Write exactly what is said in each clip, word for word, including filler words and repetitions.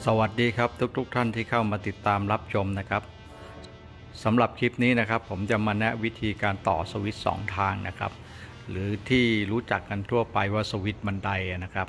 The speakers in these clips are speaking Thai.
สวัสดีครับทุกๆทท่านที่เข้ามาติดตามรับชมนะครับสำหรับคลิปนี้นะครับผมจะมาแนะวิธีการต่อสวิตช์สองทางนะครับหรือที่รู้จักกันทั่วไปว่าสวิตช์บันไดนะครับ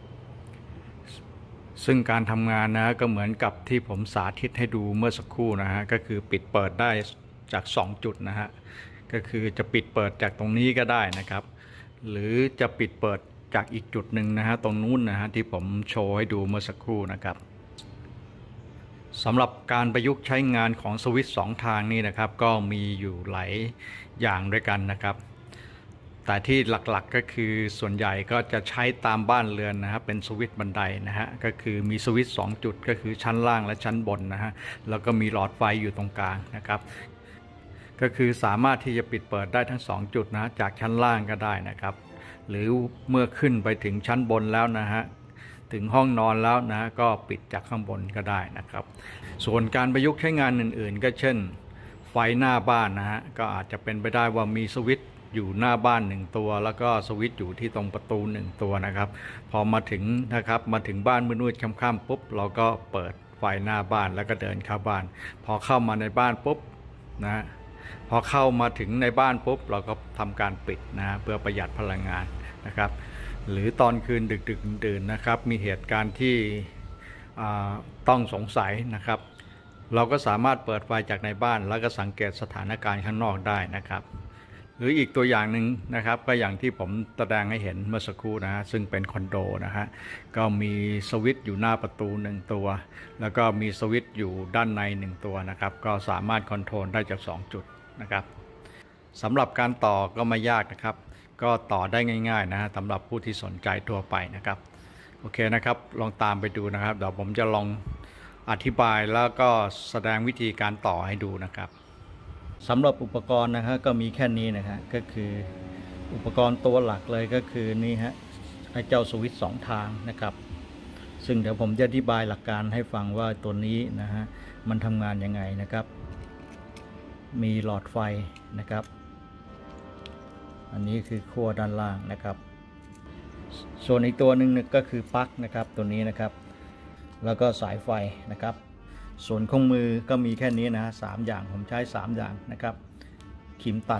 ซึ่งการทำงานนะก็เหมือนกับที่ผมสาธิตให้ดูเมื่อสักครู่นะฮะก็คือปิดเปิดได้จากสองจุดนะฮะก็คือจะปิดเปิดจากตรงนี้ก็ได้นะครับหรือจะปิดเปิดจากอีกจุดหนึ่งนะฮะตรงนู้นนะฮะที่ผมโชว์ให้ดูเมื่อสักครู่นะครับสำหรับการประยุกต์ใช้งานของสวิตช์สองทางนี้นะครับก็มีอยู่หลายอย่างด้วยกันนะครับแต่ที่หลักๆ กก็คือส่วนใหญ่ก็จะใช้ตามบ้านเรือนนะครับเป็นสวิตช์บันไดนะฮะก็คือมีสวิตช์สองจุดก็คือชั้นล่างและชั้นบนนะฮะแล้วก็มีหลอดไฟอยู่ตรงกลางนะครับก็คือสามารถที่จะปิดเปิดได้ทั้งสองจุดนะจากชั้นล่างก็ได้นะครับหรือเมื่อขึ้นไปถึงชั้นบนแล้วนะฮะถึงห้องนอนแล้วนะก็ปิดจากข้างบนก็ได้นะครับส่วนการประยุกต์ใช้งานอื่นๆก็เช่นไฟหน้าบ้านนะฮะก็อาจจะเป็นไปได้ว่ามีสวิตช์อยู่หน้าบ้านหนึ่งตัวแล้วก็สวิตช์อยู่ที่ตรงประตูหนึ่งตัวนะครับพอมาถึงนะครับมาถึงบ้านมืดๆค่ำๆปุ๊บเราก็เปิดไฟหน้าบ้านแล้วก็เดินเข้าบ้านพอเข้ามาในบ้านปุ๊บนะพอเข้ามาถึงในบ้านปุ๊บเราก็ทำการปิดนะเพื่อประหยัดพลังงานนะครับหรือตอนคืนดึกๆดื่นๆนะครับมีเหตุการณ์ที่ต้องสงสัยนะครับเราก็สามารถเปิดไฟจากในบ้านแล้วก็สังเกตสถานการณ์ข้างนอกได้นะครับหรืออีกตัวอย่างหนึ่งนะครับก็อย่างที่ผมแสดงให้เห็นเมื่อสักครู่นะฮะซึ่งเป็นคอนโดนะฮะก็มีสวิตช์อยู่หน้าประตูหนึ่งตัวแล้วก็มีสวิตช์อยู่ด้านในหนึ่งตัวนะครับก็สามารถคอนโทรลได้จากสองจุดนะครับสำหรับการต่อก็ไม่ยากนะครับก็ต่อได้ง่ายๆนะฮะสำหรับผู้ที่สนใจทั่วไปนะครับโอเคนะครับลองตามไปดูนะครับเดี๋ยวผมจะลองอธิบายแล้วก็แสดงวิธีการต่อให้ดูนะครับสำหรับอุปกรณ์นะฮะก็มีแค่นี้นะฮะก็คืออุปกรณ์ตัวหลักเลยก็คือนี่ฮะไอ้เจ้าสวิตช์สองทางนะครับซึ่งเดี๋ยวผมจะอธิบายหลักการให้ฟังว่าตัวนี้นะฮะมันทำงานยังไงนะครับมีหลอดไฟนะครับอันนี้คือขั้วด้านล่างนะครับส่วนอีกตัวหนึ่งก็คือปลั๊กนะครับตัวนี้นะครับแล้วก็สายไฟนะครับส่วนเครื่องมือก็มีแค่นี้นะฮะสามอย่างผมใช้สามอย่างนะครับครีมตัด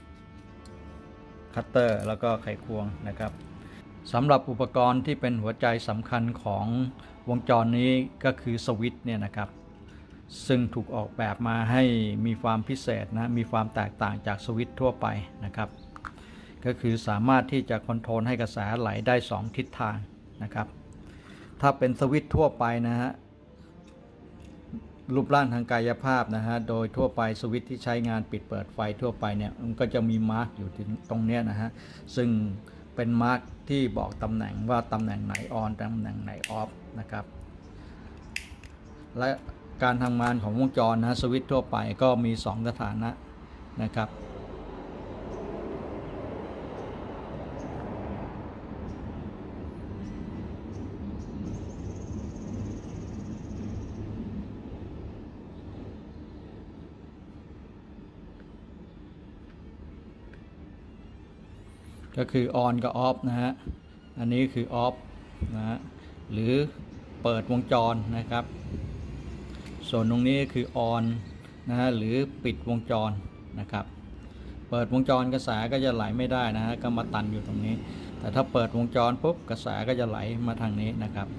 คัตเตอร์แล้วก็ไขควงนะครับสำหรับอุปกรณ์ที่เป็นหัวใจสำคัญของวงจรนี้ก็คือสวิตช์เนี่ยนะครับซึ่งถูกออกแบบมาให้มีความพิเศษนะมีความแตกต่างจากสวิตช์ทั่วไปนะครับก็คือสามารถที่จะคอนโทรลให้กระแสไหลได้สองทิศทางนะครับถ้าเป็นสวิตช์ทั่วไปนะฮะรูปร่างทางกายภาพนะฮะโดยทั่วไปสวิตช์ที่ใช้งานปิดเปิดไฟทั่วไปเนี่ยมันก็จะมีมาร์กอยู่ตรงนี้นะฮะซึ่งเป็นมาร์กที่บอกตำแหน่งว่าตำแหน่งไหนออนตำแหน่งไหนออฟนะครับและการทำงานของวงจรนะสวิตช์ทั่วไปก็มีสองสถานะนะครับก็คือออนกับออฟนะฮะอันนี้คือออฟนะฮะหรือเปิดวงจรนะครับส่วนตรงนี้คือออนนะฮะหรือปิดวงจรนะครับเปิดวงจรกระแสก็จะไหลไม่ได้นะฮะก็มาตันอยู่ตรงนี้แต่ถ้าเปิดวงจรปุ๊บกระแสก็จะไหลมาทางนี้นะครับ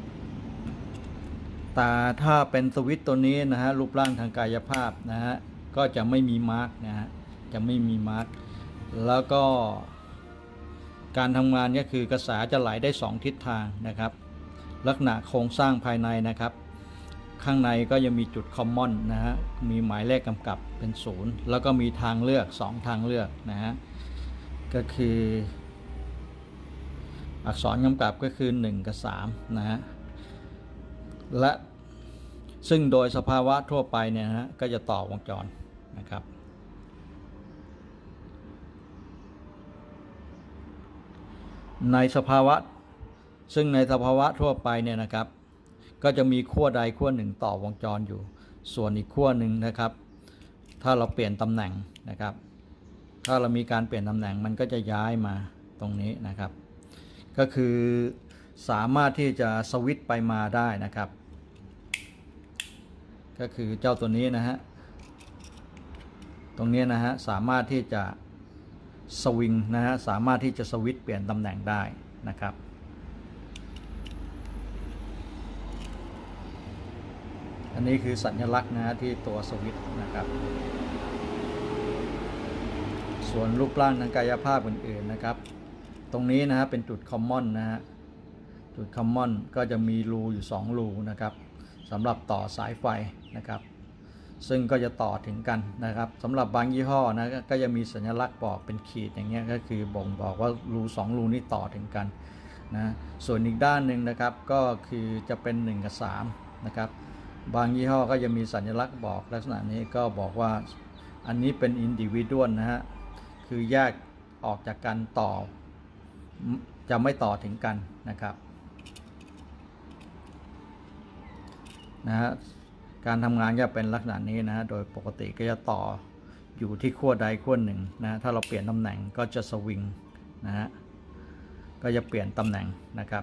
แต่ถ้าเป็นสวิตช์ตัวนี้นะฮะรูปร่างทางกายภาพนะฮะก็จะไม่มีมาร์กนะฮะจะไม่มีมาร์กแล้วก็การทำงานก็คือกระแสจะไหลได้สองทิศทางนะครับลักษณะโครงสร้างภายในนะครับข้างในก็ยังมีจุดคอมมอนนะฮะมีหมายเลขกำกับเป็นศูนย์แล้วก็มีทางเลือกสองทางเลือกนะฮะก็คืออักษรกำกับก็คือหนึ่งกับสามนะฮะและซึ่งโดยสภาวะทั่วไปเนี่ยนะฮะก็จะต่อวงจรนะครับในสภาวะซึ่งในสภาวะทั่วไปเนี่ยนะครับก็จะมีขั้วใดขั้วหนึ่งต่อวงจรอยู่ส่วนอีกขั้วหนึ่งนะครับถ้าเราเปลี่ยนตำแหน่งนะครับถ้าเรามีการเปลี่ยนตำแหน่งมันก็จะย้ายมาตรงนี้นะครับก็คือสามารถที่จะสวิตช์ไปมาได้นะครับก็คือเจ้าตัวนี้นะฮะตรงนี้นะฮะสามารถที่จะสวิงนะฮะสามารถที่จะสวิตช์เปลี่ยนตำแหน่งได้นะครับอันนี้คือสัญลักษณ์นะฮะที่ตัวสวิตช์นะครับส่วนรูปร่างทางกายภาพอื่นๆนะครับตรงนี้นะฮะเป็นจุดคอมมอนนะฮะจุดคอมมอนก็จะมีรูอยู่สองรูนะครับสำหรับต่อสายไฟนะครับซึ่งก็จะต่อถึงกันนะครับสำหรับบางยี่ห้อนะก็จะมีสัญลักษณ์บอกเป็นขีดอย่างเงี้ยก็คือบ่งบอกว่ารูสองรูนี้ต่อถึงกันนะส่วนอีกด้านหนึ่งนะครับก็คือจะเป็นหนึ่งกับสามนะครับบางยี่ห้อก็จะมีสัญลักษณ์บอกลักษณะนี้ก็บอกว่าอันนี้เป็นอินดิวิดวลนะฮะคือแยกออกจากกันต่อจะไม่ต่อถึงกันนะครับนะฮะการทำงานจะเป็นลักษณะนี้นะฮะโดยปกติก็จะต่ออยู่ที่ขั้วใดขั้วหนึ่งนะถ้าเราเปลี่ยนตำแหน่งก็จะสวิงนะฮะก็จะเปลี่ยนตำแหน่งนะครับ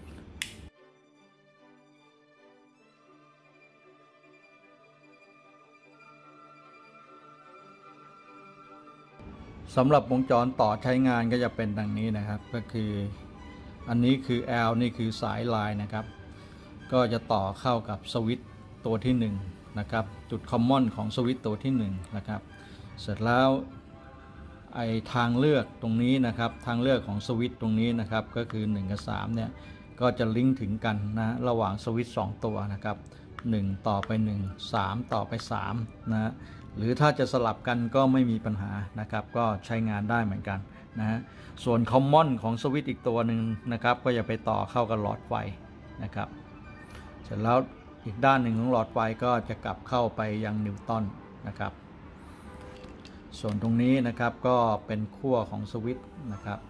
สำหรับวงจรต่อใช้งานก็จะเป็นดังนี้นะครับก็คืออันนี้คือ L นี่คือสายลายนะครับก็จะต่อเข้ากับสวิตช์ตัวที่หนึ่งนะครับจุดคอมมอนของสวิตช์ตัวที่หนึ่งนะครับเสร็จแล้วไอทางเลือกตรงนี้นะครับทางเลือกของสวิตช์ตรงนี้นะครับก็คือหนึ่งกับสามเนี่ยก็จะลิงก์ถึงกันนะระหว่างสวิตช์สองตัวนะครับหนึ่งต่อไปหนึ่ง สามต่อไปสามนะหรือถ้าจะสลับกันก็ไม่มีปัญหานะครับก็ใช้งานได้เหมือนกันนะฮะส่วนคอมมอนของสวิตช์อีกตัวหนึ่งนะครับก็จะไปต่อเข้ากับหลอดไฟนะครับเสร็จแล้วอีกด้านหนึ่งของหลอดไฟก็จะกลับเข้าไปยังนิวตันนะครับส่วนตรงนี้นะครับก็เป็นขั้วของสวิตช์นะครับ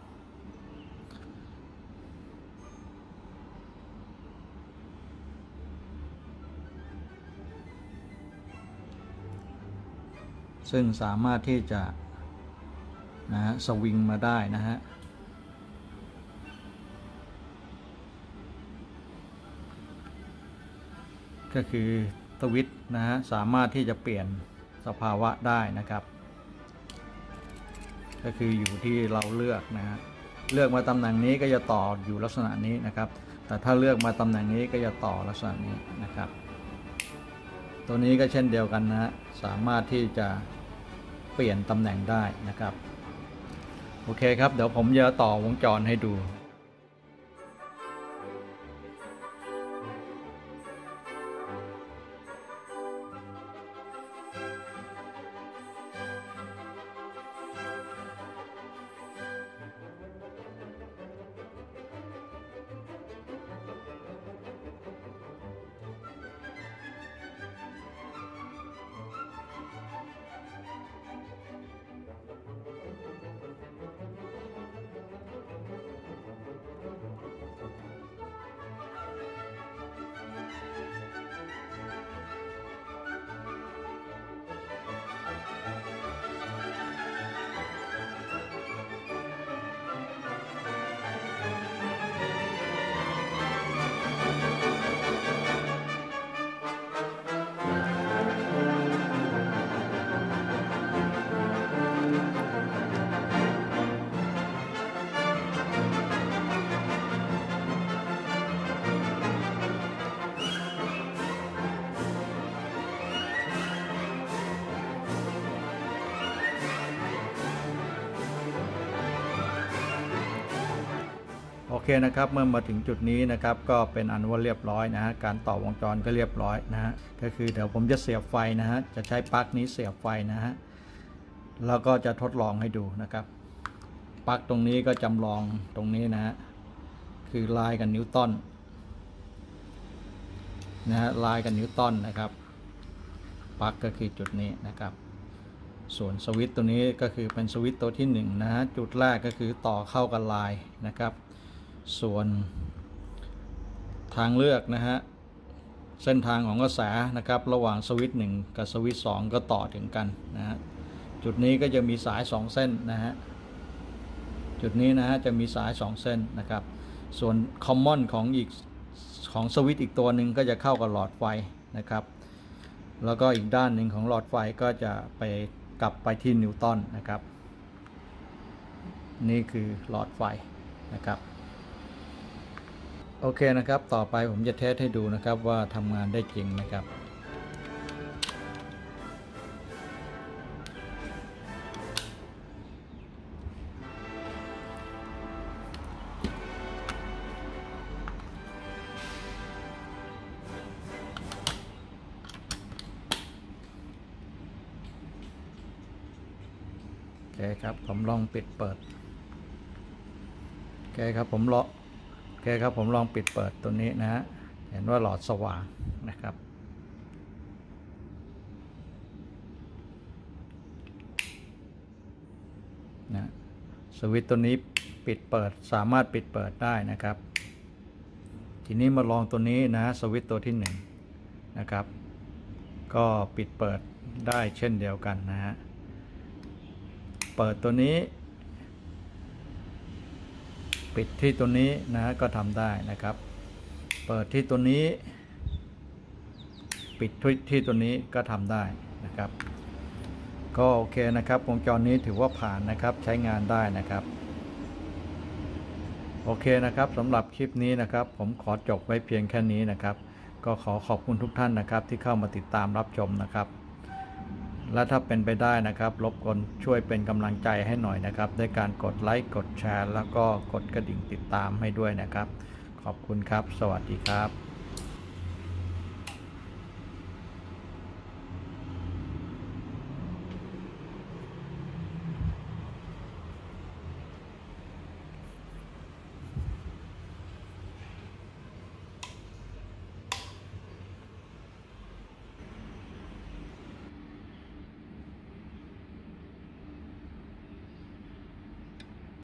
ซึ่งสามารถที่จะนะฮะสวิงมาได้นะฮะก็คือสวิตช์นะฮะสามารถที่จะเปลี่ยนสภาวะได้นะครับก็คืออยู่ที่เราเลือกนะฮะเลือกมาตำแหน่งนี้ก็จะต่ออยู่ลักษณะนี้นะครับแต่ถ้าเลือกมาตำแหน่งนี้ก็จะต่อลักษณะนี้นะครับตัวนี้ก็เช่นเดียวกันนะฮะสามารถที่จะเปลี่ยนตำแหน่งได้นะครับโอเคครับเดี๋ยวผมจะต่อวงจรให้ดู โอเคนะครับเมื่อมาถึงจุดนี้นะครับก็เป็นอันว่าเรียบร้อยนะฮะการต่อวงจรก็เรียบร้อยนะฮะก็คือเดี๋ยวผมจะเสียบไฟนะฮะจะใช้ปลั๊กนี้เสียบไฟนะฮะแล้วก็จะทดลองให้ดูนะครับปลั๊กตรงนี้ก็จำลองตรงนี้นะฮะคือลายกับนิวตันนะฮะลายกับนิวตันนะครับปลั๊กก็คือจุดนี้นะครับส่วนสวิตช์ตัวนี้ก็คือเป็นสวิตช์ตัวที่หนึ่งนะฮะจุดแรกก็คือต่อเข้ากับลายนะครับส่วนทางเลือกนะฮะเส้นทางของกระแสนะครับระหว่างสวิตช์หนึ่งกับสวิตช์สองก็ต่อถึงกันนะฮะจุดนี้ก็จะมีสายสองเส้นนะฮะจุดนี้นะฮะจะมีสายสองเส้นนะครับส่วนคอมมอนของอีกของสวิตช์อีกตัวหนึ่งก็จะเข้ากับหลอดไฟนะครับแล้วก็อีกด้านหนึ่งของหลอดไฟก็จะไปกลับไปที่นิวตันนะครับนี่คือหลอดไฟนะครับโอเคนะครับต่อไปผมจะเทสให้ดูนะครับว่าทำงานได้จริงนะครับโอเคครับผมลองปิดเปิดโอเคครับผมลองโอเคครับผมลองปิดเปิดตัวนี้นะฮะเห็นว่าหลอดสว่างนะครับนะสวิตช์ตัวนี้ปิดเปิดสามารถปิดเปิดได้นะครับทีนี้มาลองตัวนี้นะสวิตช์ตัวที่หนึ่งนะครับก็ปิดเปิดได้เช่นเดียวกันนะฮะเปิดตัวนี้ปิดที่ตัวนี้นะก็ทำได้นะครับเปิดที่ตัวนี้ปิดที่ตัวนี้ก็ทำได้นะครับก็โอเคนะครับวงจรนี้ถือว่าผ่านนะครับใช้งานได้นะครับโอเคนะครับสำหรับคลิปนี้นะครับผมขอจบไว้เพียงแค่นี้นะครับก็ขอขอบคุณทุกท่านนะครับที่เข้ามาติดตามรับชมนะครับและถ้าเป็นไปได้นะครับรบกวนช่วยเป็นกำลังใจให้หน่อยนะครับด้วยการกดไลค์กดแชร์แล้วก็กดกระดิ่งติดตามให้ด้วยนะครับขอบคุณครับสวัสดีครับ